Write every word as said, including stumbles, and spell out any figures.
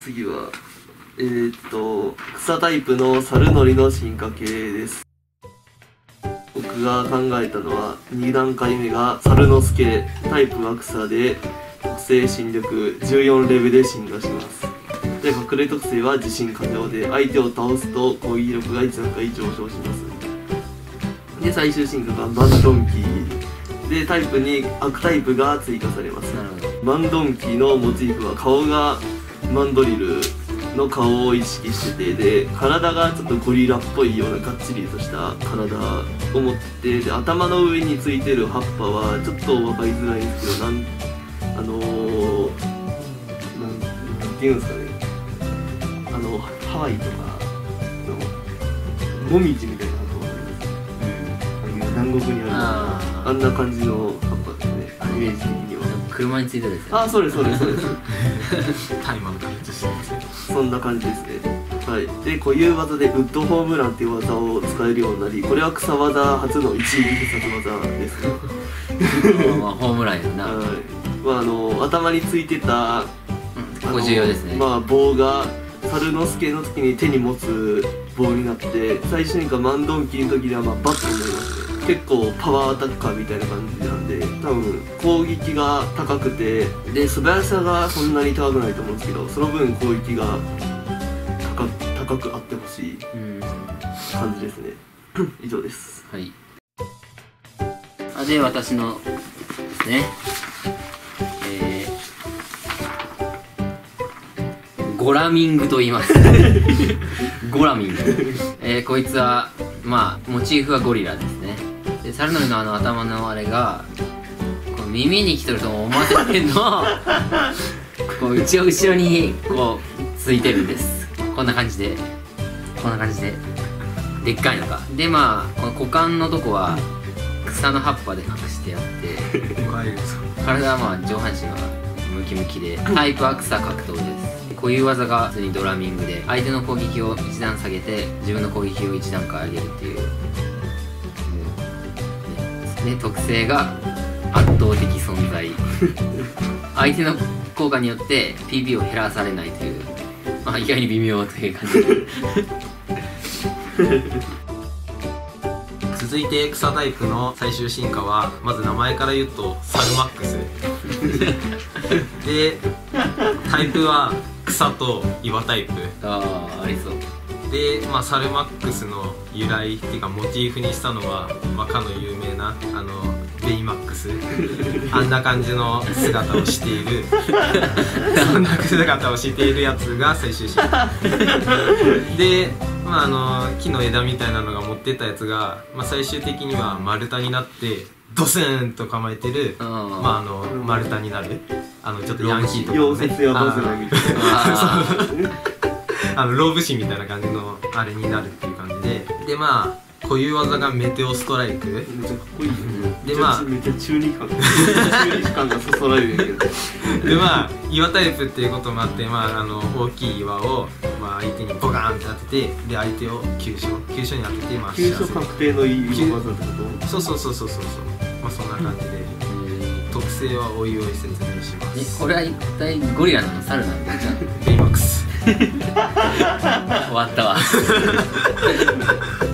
次はえー、っと草タイプの猿乗りの進化系です。僕が考えたのはに段階目が猿之助、タイプは草で特性新力じゅうよんレベルで進化します。で隠れ特性は自信過剰で相手を倒すと攻撃力がいち段階上昇します。で最終進化がマンドンキーでタイプに悪タイプが追加されます。マンドンキーのモチーフは顔がマンドリルの顔を意識してて、で体がちょっとゴリラっぽいようながっちりとした体を持ってて、で頭の上についてる葉っぱはちょっと分かりづらいんですけど、なんあのー、なんなんていうんですかね、あのハワイとかのモミジみたいなのがあります、うん、あの南国にあるような あ, あんな感じの葉っぱですね、イメージ的には。 車についてるですよね。 あ、そうですそうですそうですタイマーの形してますね。 そんな感じですね。はい。で固有技でウッドホームランっていう技を使えるようになり、これは草技初の一撃必殺技ですねまあホームランやな。 はい。まああの頭についてた、 うん、ここ重要ですね。 まあ棒が猿之助の時に手に持つ棒になって、最初にかマンドンキーの時にはまあバットになりますね。結構パワーアタッカーみたいな感じなんで、多分攻撃が高くて、で素早さがそんなに高くないと思うんですけど、その分攻撃が 高, 高くあってほしい感じですね以上です。 はい。あで私のですね、えー、ゴラミングと言いますゴラミング、えー、こいつはまあモチーフはゴリラですね。で猿のりのあの頭のあれがこう耳にきとると思わせてんのこう後ろ後ろにこうついてるんです。こんな感じでこんな感じででっかいのがで、まあこの股間のとこは草の葉っぱで隠してあって体はまあ上半身はムキムキでタイプは草格闘です。固有技が普通にドラミングで相手の攻撃を一段下げて自分の攻撃を一段階上げるっていう、ね、で特性が圧倒的存在相手の効果によって ピービー を減らされないという、まあ、意外に微妙という感じ続いて草タイプの最終進化は、まず名前から言うとサルマックスでタイプは草と岩タイプ。 ああ、ありそうで、まあ、サルマックスの由来っていうかモチーフにしたのは、まあ、かの有名なあのベイマックスあんな感じの姿をしているそんな姿をしているやつが最終進化で、まあ、あの木の枝みたいなのが持ってったやつが、まあ、最終的には丸太になってドスンと構えてる、まあ、あの丸太になる、あのちょっとヤンキーとかね、 溶接やバズラみたいなあのローブシみたいな感じのあれになるっていう感じで、でまあ固有技がメテオストライク。 めっちゃかっこいい、ね、 でまあめっちゃ中二感中二感がそそられるんやけどでまあ岩タイプっていうこともあって、まあ、あの大きい岩を、まあ、相手にボカーンって当てて、で相手を急所急所に当てて、まあ、 急所確定のいい技ってこと？ そうそうそうそうそうそう、まあそんな感じで特性はおいおい説明します。 え、これは一体ゴリラなの猿なの？じゃあベイマックス終わったわ